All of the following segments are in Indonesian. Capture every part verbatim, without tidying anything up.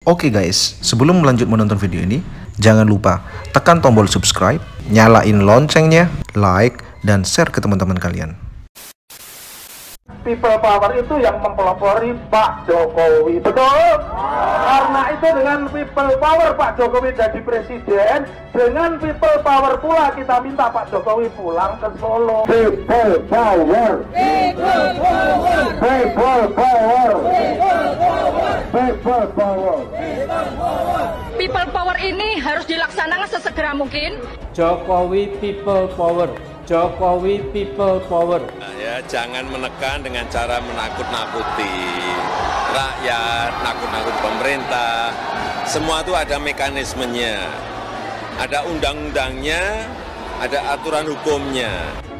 Oke guys, sebelum melanjut menonton video ini, jangan lupa tekan tombol subscribe, nyalain loncengnya, like, dan share ke teman-teman kalian. People power itu yang mempelopori Pak Jokowi, betul? Karena itu dengan people power Pak Jokowi jadi presiden, dengan people power pula kita minta Pak Jokowi pulang ke Solo. People power, people power, people power, people power. People power ini harus dilaksanakan sesegera mungkin. Jokowi people power. Jokowi people power. Nah, ya, jangan menekan dengan cara menakut-nakuti rakyat, nakut-nakut pemerintah. Semua itu ada mekanismenya, ada undang-undangnya, ada aturan hukumnya.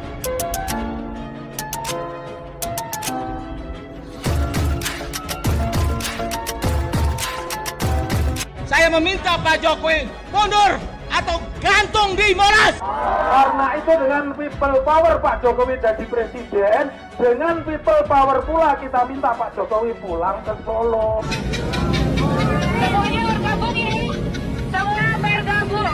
Saya meminta Pak Jokowi mundur atau gantung di Monas. Karena itu dengan people power Pak Jokowi jadi presiden, dengan people power pula kita minta Pak Jokowi pulang ke Solo. Semuanya bergabung ini, semua bergabung.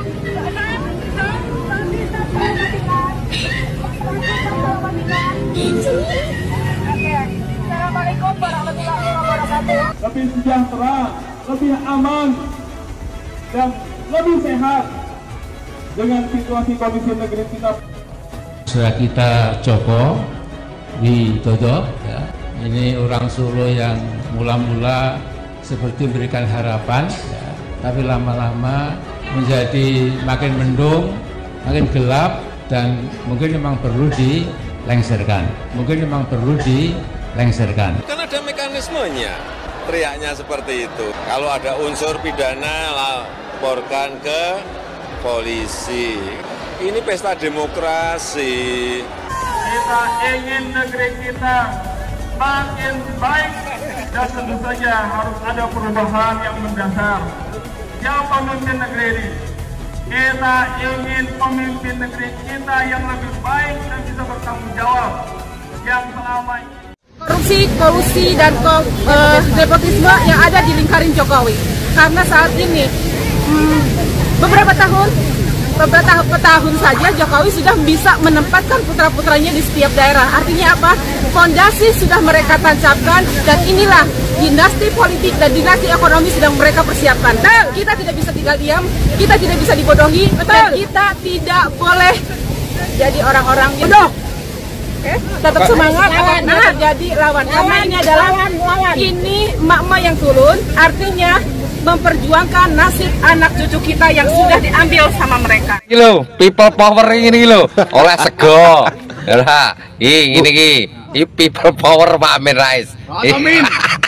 Assalamualaikum warahmatullahi wabarakatuh. Lebih sejahtera, lebih aman, dan lebih sehat dengan situasi kondisi negeri kita. Saudara kita Joko Widodo, ya, ini orang Solo yang mula-mula seperti memberikan harapan, ya, tapi lama-lama menjadi makin mendung, makin gelap, dan mungkin memang perlu dilengserkan. Mungkin memang perlu dilengserkan. Kan ada mekanismenya, teriaknya seperti itu. Kalau ada unsur pidana, laporkan ke polisi. Ini pesta demokrasi. Kita ingin negeri kita makin baik, dan tentu saja harus ada perubahan yang mendasar. Yang pemimpin negeri ini, kita ingin pemimpin negeri kita yang lebih baik dan bisa bertanggung jawab. Yang selama ini korupsi, kolusi, dan uh, nepotisme yang ada di lingkaran Jokowi. Karena saat ini hmm, beberapa tahun, beberapa tahun saja Jokowi sudah bisa menempatkan putra-putranya di setiap daerah. Artinya apa? Fondasi sudah mereka tancapkan, dan inilah dinasti politik dan dinasti ekonomi sedang mereka persiapkan. Dan kita tidak bisa tinggal diam, kita tidak bisa dibodohi, dan kita tidak boleh jadi orang-orang yang bodoh. Okay. Tetap semangat apapun yang terjadi, lawan. Karena ini adalah ini emak-emak yang turun, artinya memperjuangkan nasib anak cucu kita yang sudah diambil sama mereka. Ini lo, people power ini lo, oleh sego. Lah, ini ini ini people power Pak Amin Rais. Amin.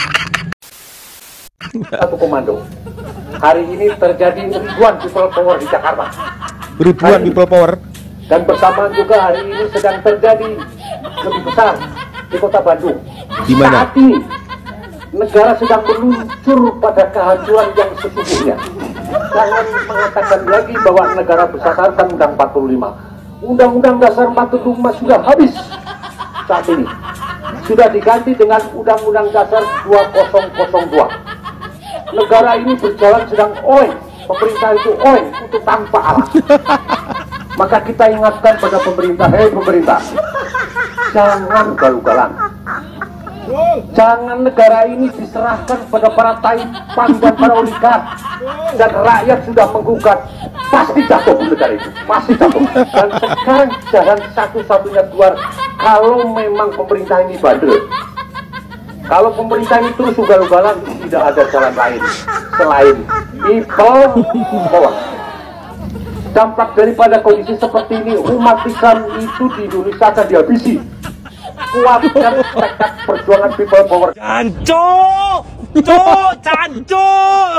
Satu komando. Hari ini terjadi ribuan people power di Jakarta. Ribuan people power. Dan bersamaan juga hari ini sedang terjadi lebih besar di kota Bandung. Di mana? Saat ini negara sedang meluncur pada kehancuran yang sesungguhnya. Jangan mengatakan lagi bahwa negara berdasarkan Undang empat puluh lima. Undang-Undang Dasar empat puluh lima sudah habis saat ini. Sudah diganti dengan Undang-Undang Dasar dua ribu dua. Negara ini berjalan sedang oleng. Pemerintah itu oleng untuk tanpa arah. Maka kita ingatkan pada pemerintah, hei pemerintah, jangan galau-galan. Jangan negara ini diserahkan pada para taipan dan para oligark, dan rakyat sudah menggugat, pasti jatuh negara itu, pasti jatuh. Dan sekarang jalan satu-satunya keluar kalau memang pemerintah ini bandel. Kalau pemerintah ini terus ugal-ugalan, tidak ada jalan lain selain people power. Dampak daripada kondisi seperti ini, umat Islam itu di Indonesia akan dihabisi. Kuatkan tekad perjuangan people power. Canco, cok, canco.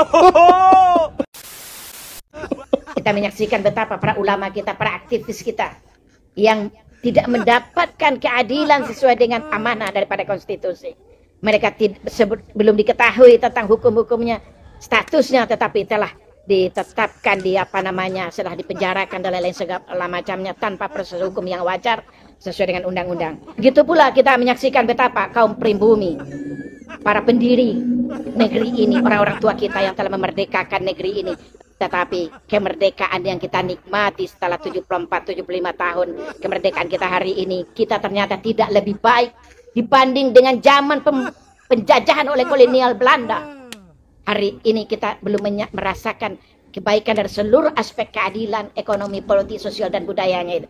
Kita menyaksikan betapa para ulama kita, para aktivis kita yang tidak mendapatkan keadilan sesuai dengan amanah daripada konstitusi. Mereka belum diketahui tentang hukum-hukumnya, statusnya, tetapi telah ditetapkan di apa namanya, setelah dipenjarakan dan lain-lain segala macamnya tanpa proses hukum yang wajar sesuai dengan undang-undang. Begitu pula kita menyaksikan betapa kaum pribumi para pendiri negeri ini, orang-orang tua kita yang telah memerdekakan negeri ini. Tetapi kemerdekaan yang kita nikmati setelah tujuh puluh empat tujuh puluh lima tahun kemerdekaan kita hari ini, kita ternyata tidak lebih baik dibanding dengan zaman penjajahan oleh kolonial Belanda. Hari ini kita belum merasakan kebaikan dari seluruh aspek keadilan, ekonomi, politik, sosial, dan budayanya itu.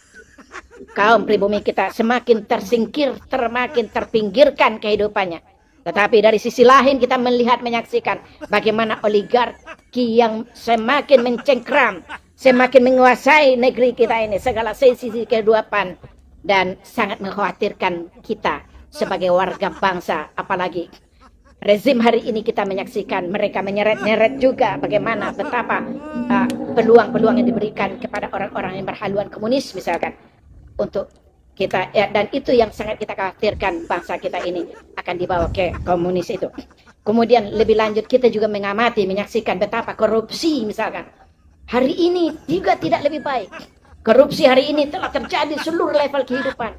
Kaum pribumi kita semakin tersingkir, semakin terpinggirkan kehidupannya. Tetapi dari sisi lain kita melihat, menyaksikan bagaimana oligarki yang semakin mencengkram, semakin menguasai negeri kita ini, segala sisi kehidupan, dan sangat mengkhawatirkan kita sebagai warga bangsa. Apalagi rezim hari ini kita menyaksikan mereka menyeret-nyeret juga bagaimana betapa peluang-peluang uh, yang diberikan kepada orang-orang yang berhaluan komunis misalkan untuk kita, ya, dan itu yang sangat kita khawatirkan, bangsa kita ini akan dibawa ke komunis itu. Kemudian lebih lanjut kita juga mengamati, menyaksikan betapa korupsi misalkan hari ini juga tidak lebih baik. Korupsi hari ini telah terjadi seluruh level kehidupan,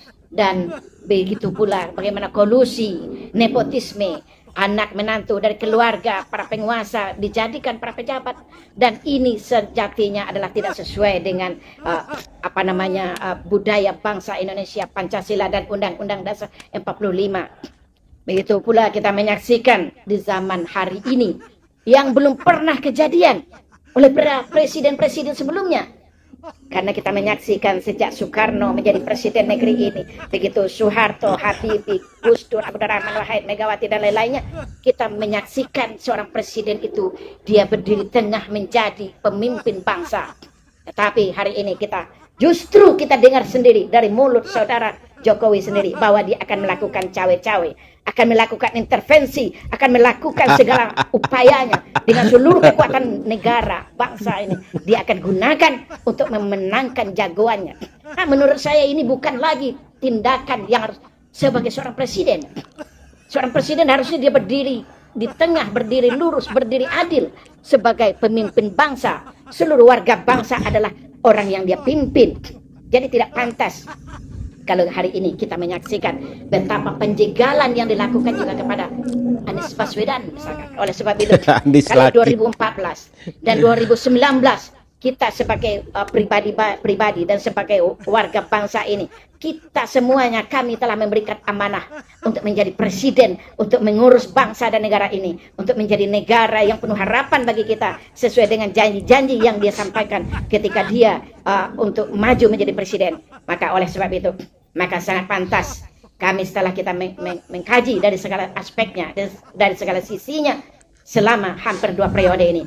dan begitu pula bagaimana kolusi, nepotisme, anak menantu dari keluarga para penguasa dijadikan para pejabat, dan ini sejatinya adalah tidak sesuai dengan uh, apa namanya uh, budaya bangsa Indonesia, Pancasila dan Undang-Undang Dasar empat puluh lima. Begitu pula kita menyaksikan di zaman hari ini yang belum pernah kejadian oleh presiden-presiden sebelumnya. Karena kita menyaksikan sejak Soekarno menjadi presiden negeri ini, begitu Soeharto, Habibie, Gus Dur, Abdurrahman Wahid, Megawati dan lain-lainnya, kita menyaksikan seorang presiden itu dia berdiri tengah menjadi pemimpin bangsa. Tetapi hari ini kita justru kita dengar sendiri dari mulut saudara Jokowi sendiri bahwa dia akan melakukan cawe-cawe, akan melakukan intervensi, akan melakukan segala upayanya dengan seluruh kekuatan negara, bangsa ini. Dia akan gunakan untuk memenangkan jagoannya. Nah, menurut saya ini bukan lagi tindakan yang harus sebagai seorang presiden. Seorang presiden harusnya dia berdiri di tengah, berdiri lurus, berdiri adil sebagai pemimpin bangsa. Seluruh warga bangsa adalah orang yang dia pimpin. Jadi tidak pantas kalau hari ini kita menyaksikan betapa penjegalan yang dilakukan juga kepada Anies Baswedan misalkan. Oleh sebab itu kalau dua ribu empat belas dan dua ribu sembilan belas kita sebagai uh, pribadi pribadi dan sebagai warga bangsa ini, kita semuanya, kami telah memberikan amanah untuk menjadi presiden, untuk mengurus bangsa dan negara ini, untuk menjadi negara yang penuh harapan bagi kita sesuai dengan janji-janji yang dia sampaikan ketika dia uh, untuk maju menjadi presiden. Maka oleh sebab itu, maka sangat pantas kami setelah kita meng meng mengkaji dari segala aspeknya, dari segala sisinya, selama hampir dua periode ini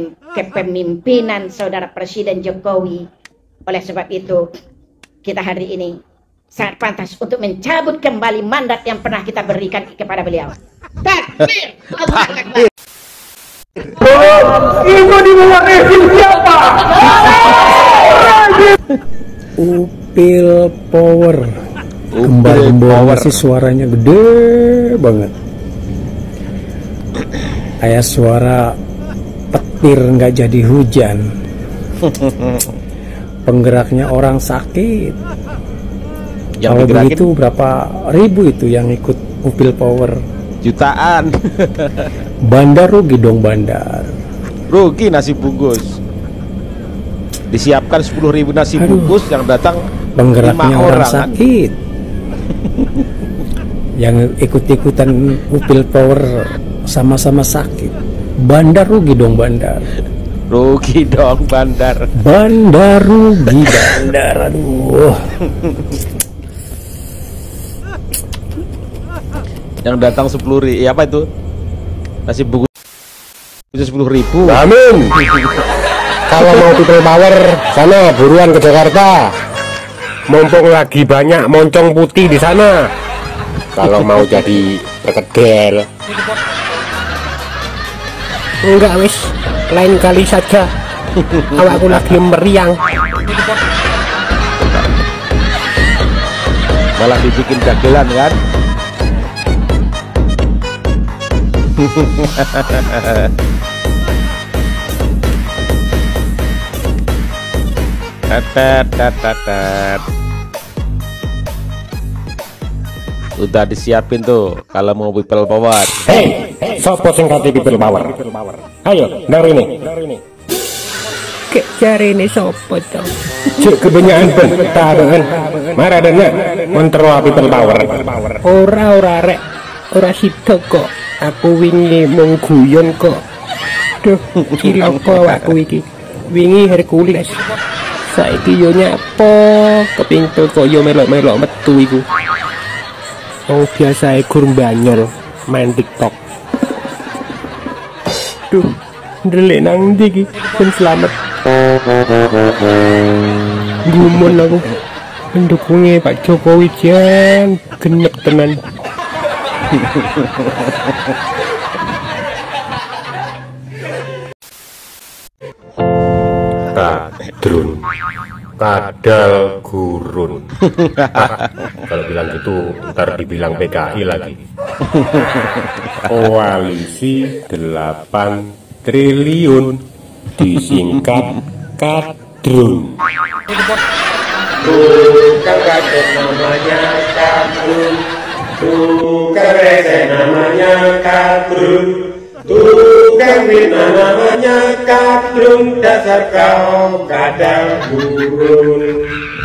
kepemimpinan saudara Presiden Jokowi. Oleh sebab itu kita hari ini sangat pantas untuk mencabut kembali mandat yang pernah kita berikan kepada beliau. Takbir! Allahu Akbar! Itu di bawah rezim siapa? Upil Power, kembar-kembar masih suaranya gede banget. Kayak suara petir nggak jadi hujan. Penggeraknya orang sakit. Kalau begitu berapa ribu itu yang ikut Upil Power? Jutaan. Bandar rugi dong, bandar. Rugi nasi bungkus. Disiapkan sepuluh ribu nasi Aduh. bungkus, yang datang penggeraknya orang, orang sakit. Yang ikut-ikutan Upil Power sama-sama sakit. Bandar rugi dong, bandar. Rugi dong, bandar. Bandar rugi, bandar. Aduh. Yang datang sepuluh ribu, ya apa itu? Nasi bungkus itu sepuluh ribu. Amin. Kalau mau People Power, sana buruan ke Jakarta. Mumpung lagi banyak moncong putih di sana. Kalau mau jadi perkedel. Enggak wis, lain kali saja. Awakku lagi meriang. Malah dibikin dagelan kan? Tetet tetet tetet. udah disiapin tuh kalau mau people power. Hei, sopo sing kate people power? Ayo, dari ini. Kek cari ini sopo toh? Cek kebanyakan bentaran. Maradana mentero people power. Ora ora rek, ora sida kok. Aku wingi mung guyon kok. Duh, ciloko aku iki. Wingi Hercules. Saiki yo nyapo kepintul kok yo melok-melok metu iku. Oh biasa gur mbanyol main TikTok. Duh, ndelik nang ndi iki ben slamet. Gumun aku mendukungnya Pak Jokowi jan genep tenan. Kadrun, kadal gurun. Kalau bilang gitu ntar dibilang P K I lagi. Koalisi delapan triliun disingkat kadrun. Bukan kakek namanya kadrun, bukan rese namanya kadrun, tukang fitnah namanya kadrun, dasar kau kadal gurun.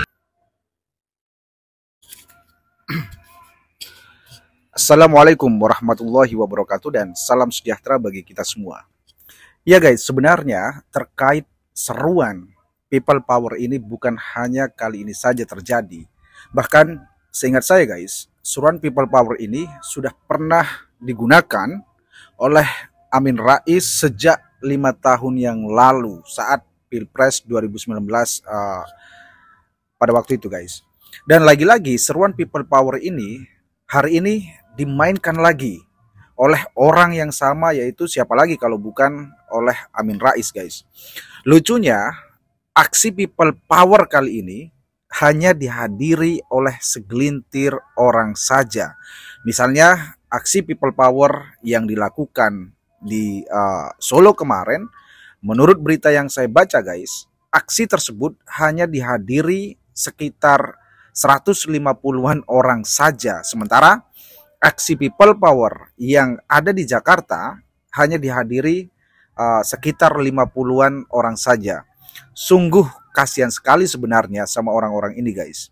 Assalamualaikum warahmatullahi wabarakatuh dan salam sejahtera bagi kita semua. Ya guys, sebenarnya terkait seruan people power ini bukan hanya kali ini saja terjadi. Bahkan seingat saya guys, seruan people power ini sudah pernah digunakan oleh Amin Rais sejak lima tahun yang lalu saat Pilpres dua ribu sembilan belas uh, pada waktu itu guys. Dan lagi-lagi seruan people power ini hari ini dimainkan lagi oleh orang yang sama, yaitu siapa lagi kalau bukan oleh Amin Rais guys. Lucunya aksi people power kali ini hanya dihadiri oleh segelintir orang saja. Misalnya aksi people power yang dilakukan di uh, Solo kemarin, menurut berita yang saya baca guys, aksi tersebut hanya dihadiri sekitar seratus lima puluhan orang saja. Sementara aksi people power yang ada di Jakarta hanya dihadiri uh, sekitar lima puluhan orang saja. Sungguh kasihan sekali sebenarnya sama orang-orang ini guys.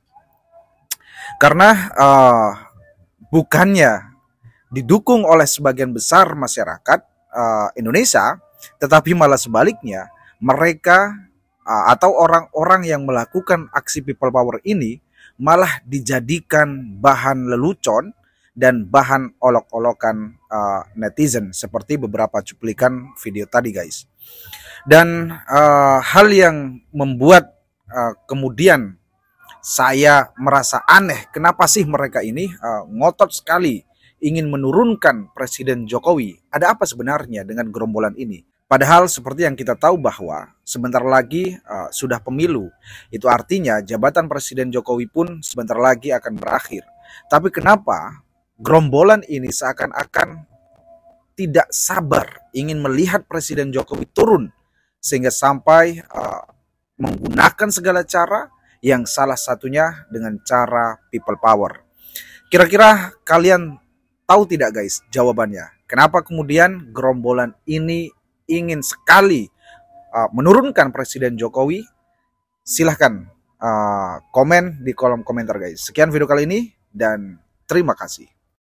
Karena uh, bukannya didukung oleh sebagian besar masyarakat uh, Indonesia, tetapi malah sebaliknya mereka uh, atau orang-orang yang melakukan aksi people power ini malah dijadikan bahan lelucon dan bahan olok-olokan uh, netizen seperti beberapa cuplikan video tadi guys. Dan uh, hal yang membuat uh, kemudian saya merasa aneh, kenapa sih mereka ini uh, ngotot sekali ingin menurunkan Presiden Jokowi? Ada apa sebenarnya dengan gerombolan ini? Padahal seperti yang kita tahu bahwa sebentar lagi uh, sudah pemilu. Itu artinya jabatan Presiden Jokowi pun sebentar lagi akan berakhir. Tapi kenapa gerombolan ini seakan-akan tidak sabar ingin melihat Presiden Jokowi turun, sehingga sampai uh, menggunakan segala cara, yang salah satunya dengan cara people power. Kira-kira kalian tahu tidak guys jawabannya? Kenapa kemudian gerombolan ini ingin sekali uh, menurunkan Presiden Jokowi? Silahkan uh, komen di kolom komentar guys. Sekian video kali ini dan terima kasih.